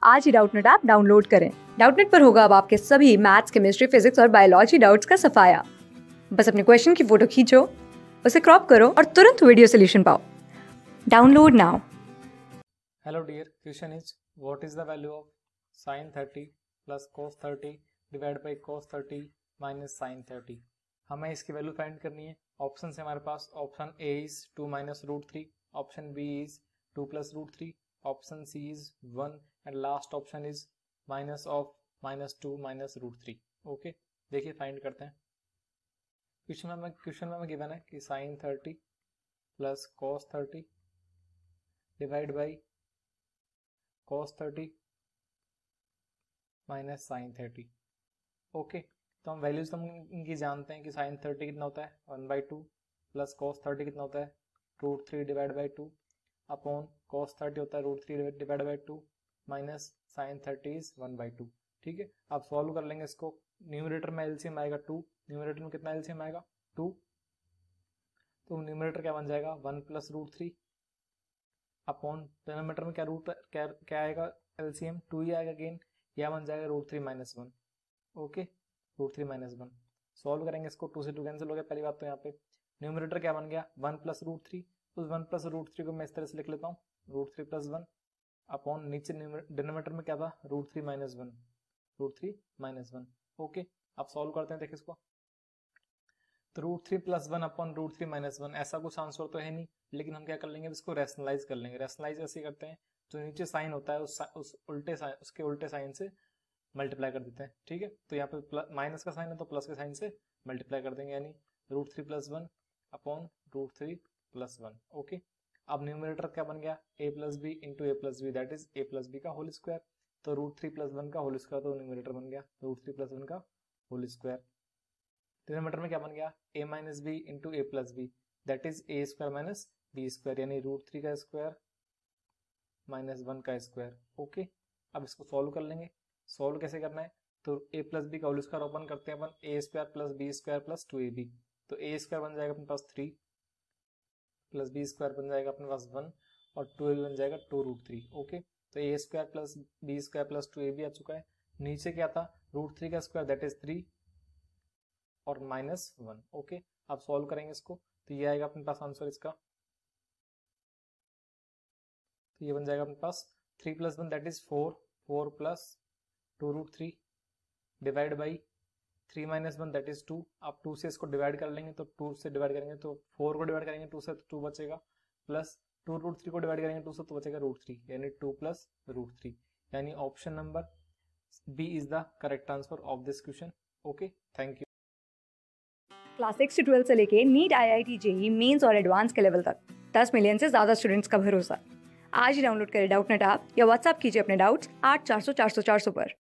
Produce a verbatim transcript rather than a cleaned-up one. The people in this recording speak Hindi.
आज ही डाउटनेट ऐप डाउनलोड करें। डाउटनेट पर होगा अब आपके सभी मैथ्स, केमिस्ट्री, फिजिक्स और बायोलॉजी डाउट्स का सफाया। बस अपने क्वेश्चन की फोटो खींचो, उसे क्रॉप करो और तुरंत वीडियो सोल्यूशन पाओ। Download now. Hello dear, question is what is the value of sin thirty plus cos thirty divided by cos thirty minus sin thirty। हमें इसकी वैल्यू फाइंड करनी है। ऑप्शन है हमारे पास, option A is two minus root three, option B is two plus root three, option C is one and last option is minus of minus two minus root three. Okay, देखिए फाइंड करते हैं। क्वेश्चन में क्वेश्चन में गिवन है कि sine thirty plus cos thirty divide by cos thirty minus sine thirty. Okay, तो हम वैल्यूज हम इनकी जानते हैं कि साइन थर्टी कितना होता है one by two, plus cos thirty कितना होता है root three divide by two, upon cos thirty होता है root three divide by two, minus sine thirty is one by two. ठीक है, अब सॉल्व कर लेंगे इसको। न्यूमरेटर में एलसीएम आएगा टू, न्यूमरेटर में कितना एलसीएम आएगा टू, तो न्यूमरेटर क्या बन जाएगा one plus root three, upon denominator में क्या रूट क्या, क्या आएगा एलसीएम टू ही आएगा अगेन, यह बन जाएगा root three minus one. Okay, root three minus one solve करेंगे इसको, टू से टू कैंसिल हो गया। पहली बात तो यहाँ पे न्यूमरेटर क्या बन गया वन प्लस रूट थ्री, उस वन प्लस रूट थ्री को मैं इस तरह से लिख लेता हूँ root three plus one, upon नीचे डिनोमिनेटर में क्या था root three minus one, root three minus one. Okay, अब सॉल्व करते हैं, देखिए इसको। तो root three plus one upon root three minus one, ऐसा कुछ आंसर तो है नहीं, लेकिन हम क्या कर लेंगे इसको रैशनलाइज कर लेंगे। रैशनलाइज ऐसे करते हैं, जो नीचे साइन होता है उस, उस उल्टे साइन उसके उल्टे साइन से मल्टीप्लाई कर देते हैं। ठीक है, तो यहाँ पे माइनस का साइन है तो प्लस के साइन से मल्टीप्लाई कर देंगे, यानी root three plus one upon root three plus one. Okay, अब न्यूमरेटर क्या बन गया A plus B into A plus B, that is A plus B का होल स्क्वायर। तो रूट थ्री प्लस वन का होल स्क्वायर, तो न्यूमरेटर बन गया रूट थ्री प्लस वन का होल स्क्वायर। डिनोमिनेटर में क्या बन गया a minus B into A plus B, that is A square minus B square, यानी रूट थ्री का स्क्वायर माइनस वन का स्क्वायर। ओके, अब इसको सॉल्व कर लेंगे। सॉल्व कैसे करना है, तो a प्लस बी का होल स्क्वायर ओपन करते हैं अपन, A square plus B square plus two A B, तो ए स्क्वायर बन जाएगा अपने पास थ्री, प्लस बी स्क्वायर बन जाएगा अपने पास वन, और टू ए बी बन जाएगा टू रूट थ्री। ओके, तो A square plus B square plus two A B आ चुका है। नीचे क्या था रूट थ्री का स्क्वायर, दैट इज थ्री और माइनस वन। ओके, अब सॉल्व करेंगे इसको, तो ये आएगा अपने पास आंसर इसका, तो ये बन जाएगा अपने पास three plus one that is four, four plus two root three divide by three minus one that is two. अब टू से इसको डिवाइड कर लेंगे, तो टू से डिवाइड करेंगे तो फोर को डिवाइड करेंगे टू से तो टू बचेगा, प्लस टू रूट थ्री को डिवाइड करेंगे टू से तो बचेगा रूट थ्री, यानी टू प्लस रूट थ्री, यानी option number B is the correct answer of this question. Okay, thank you. Class six से ट्वेल्थ से लेके NEET, I I T, JEE Mains और एडवांस के लेवल तक दस मिलियन से ज्यादा स्टूडेंट्स का भरोसा। आज ही डाउनलोड करें डाउटनेट ऐप या व्हाट्सएप कीजिए अपने डाउट्स आठ चार सौ चार सौ चार सौ पर।